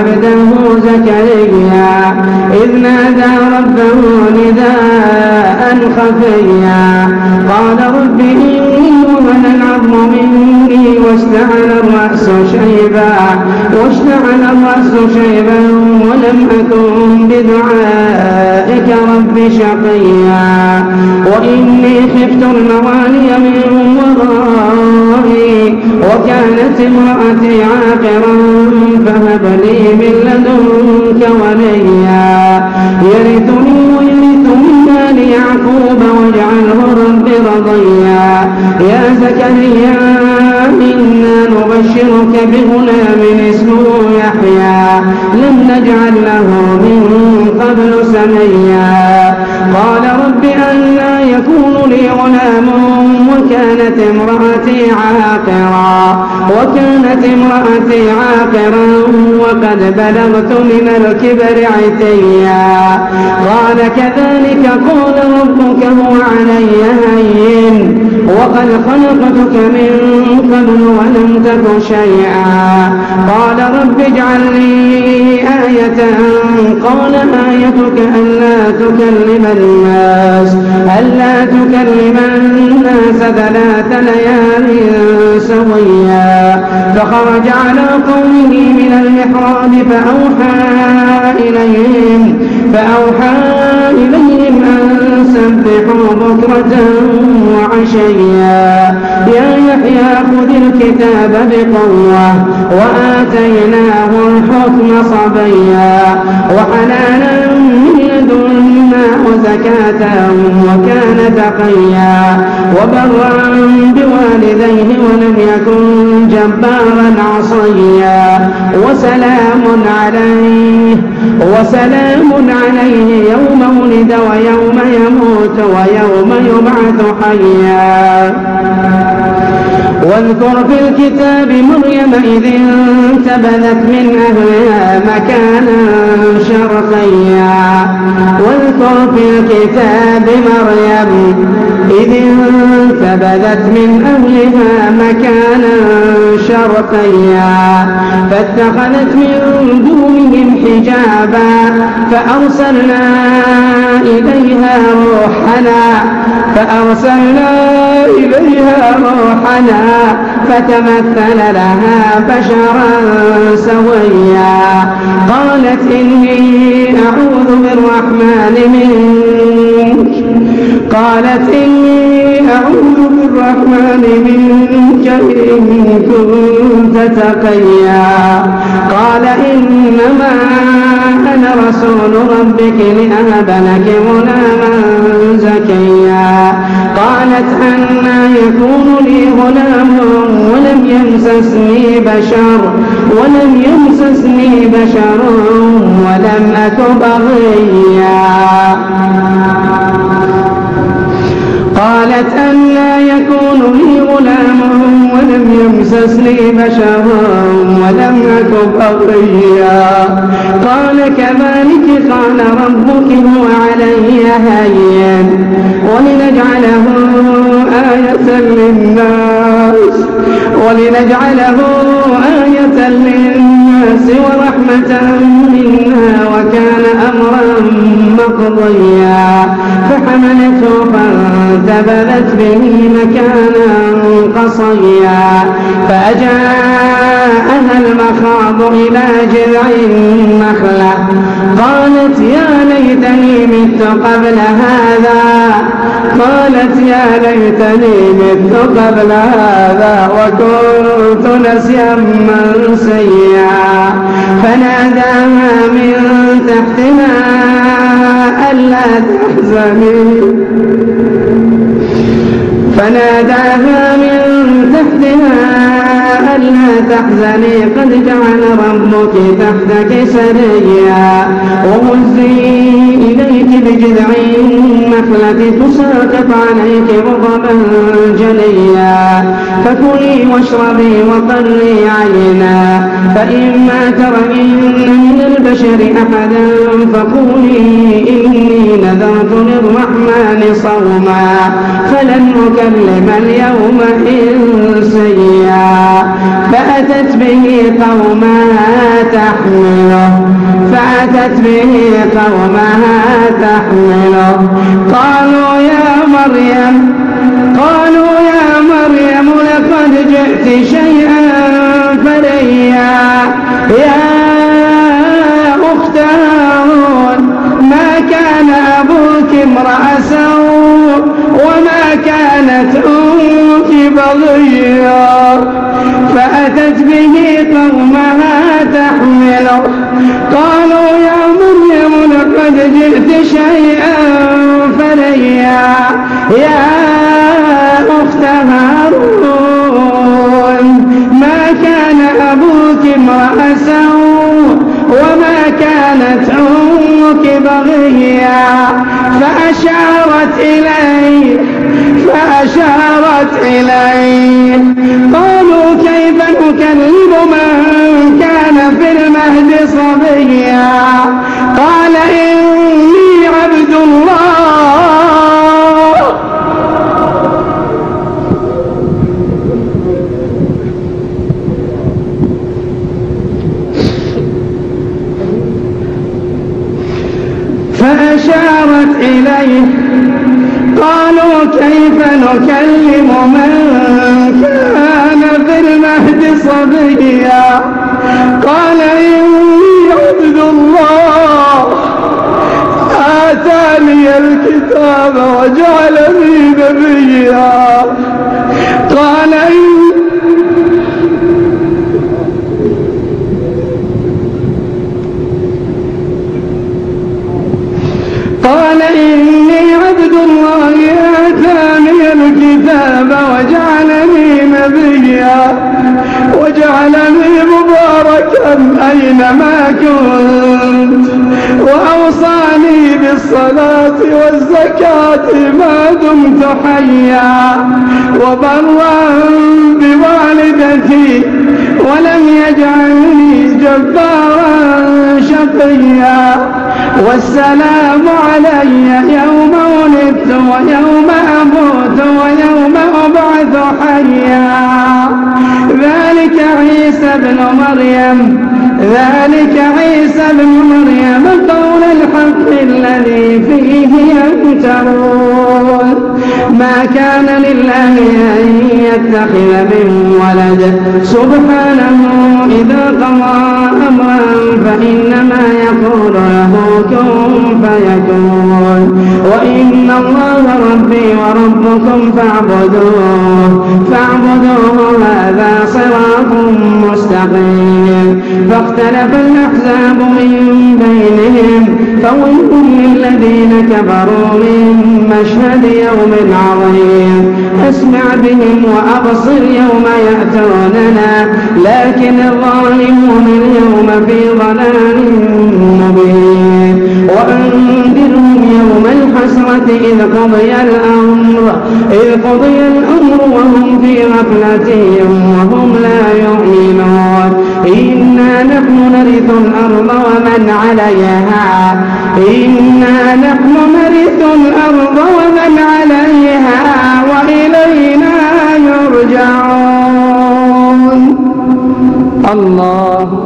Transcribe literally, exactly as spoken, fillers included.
عبده زكريا إذ نادى ربه نداء خفيا قال رب إني وهن العظم مني واشتعل الرأس شيبا واشتعل الرأس شيبا ولم أكن بدعائك رب شقيا وإني خفت الموالي من ورائي وكانت امرأتي عاقرا فهب لي من لدنك وليا يرثني ويرث من آل يعقوب واجعله رب رضيا يا زكريا إنا نبشرك بغلام اسمه يحيى لم نجعل له من قبل سميا قال رب أنى يكون لي غلام وكانت امرأتي عاقرا وكانت امرأتي عاقرا وقد بلغت من الكبر عتيا قال كذلك قال ربك هو علي هين وقد خلقتك من قبل ولم تك شيئا قال رب اجعل لي آية قال آيتك ألا تكلم الناس ألا تكلم الناس ثلاث ليال سويا فخرج على قومه من المحراب فأوحى إليهم فأوحى إليهم أن سبحوا بكرة وعشيا يا يحيى خذ الكتاب بقوة وآتيناه الحكم صبيا وحنانا من لدنا وزكاة وكان تقيا وبرا بوالديه ولم يكن جبارا عصيا وسلام عليه وسلام عليه يوم ولد ويوم يموت ويوم يبعث حيا واذكر في الكتاب مريم إذ انتبذت من أهلها مكانا شرقيا واذكر في الكتاب مريم إذ انتبذت من أهلها مكانا شرقيا فاتخذت من دونهم حجابا فأرسلنا إليها روحنا فأرسلنا إليها روحنا فتمثل لها بشرا سويا قالت إني أعوذ بالرحمن منك قالت إني أعوذ بالرحمن منك إن كنت تقيا قال إنما أنا رسول ربك لأهب لك غلاما زكيا قالت أنى يكون لي غلام ولم يمسسني بشر ولم يمسسني بشر ولم أك بغيا قالت أنى يكون لي غلام ولم يمسسني بشر ولم أك بغيا قال كذلك قال ربك هو علي هين ولنجعله آية للناس ولنجعله آية للناس ورحمة منا وكان أمرا مقضيا فحملته فانتبذت به مكانا قصيا فأجاءها المخاض إلى جذع النخلة قالت يا ليتني مت قبل هذا قالت يا ليتني مت قبل هذا وكنت نسيا منسيا فناداها من تحتها ألا تحزني فناداها من تحتها ألا تحزني قد جعل ربك تحتك سريا وهزي إليك بجذع النخلة تساقط عليك رطبا جنيا فكلي واشربي وقري عينا فإما ترين من البشر البشر أحدا فقولي إني نذرت للرحمن صوما فلن أكلم اليوم إنسيا فأتت به قومها تحمله فأتت به قومها تحمله قالوا يا مريم قالوا يا مريم لقد جئت شيئا فريا يا أخت هارون ما كان أبوك امرأ سوء وما كانت أمك بغيا فأتت به قومها تحمله قالوا يا مريم لقد جئت شيئا فريا يا أخت هارون ما كان أبوك امرأ سوء وما كانت أمك بغيا فأشارت إليه فأشارت إليه قالوا كيف نكلم من كان في المهد صبيا قال إني عبد الله فأشارت إليه قالوا كيف نكلم من كان في المهد صبيا قال إني عبد الله آتاني الكتاب وجعلني نبيا قال قال إني عبد الله آتاني الكتاب وجعلني نبيا وجعلني مباركا أينما كنت وأوصاني بالصلاة والزكاة ما دمت حيا وبرا بوالدتي ولم يجعلني جبارا شقيا والسلام علي يوم ولدت ويوم أموت ويوم أبعث حيا ذلك عيسى بن مريم ذلك عيسى بن مريم قول الحق الذي فيه يمترون ما كان لله أن يتخذ من ولد سبحانه إذا قضى أمرا فإنما يقول له كن فيكون وإن الله ربي وربكم فاعبدوه فاعبدوه هذا صراط مستقيم فاختلف الأحزاب من بينهم فويل للذين كفروا من مشهد يوم عظيم اسمع بهم وأبصر يوم يأتوننا لكن الظالمون اليوم في ضلال مبين وأنذرهم يوم الحسرة إذ قضي الأمر إذ قضي الأمر وهم في غفلة وهم لا يؤمنون إنا نحن نرث الأرض ومن عليها إنا نحن نرث الأرض ومن عليها وإلينا يرجعون الله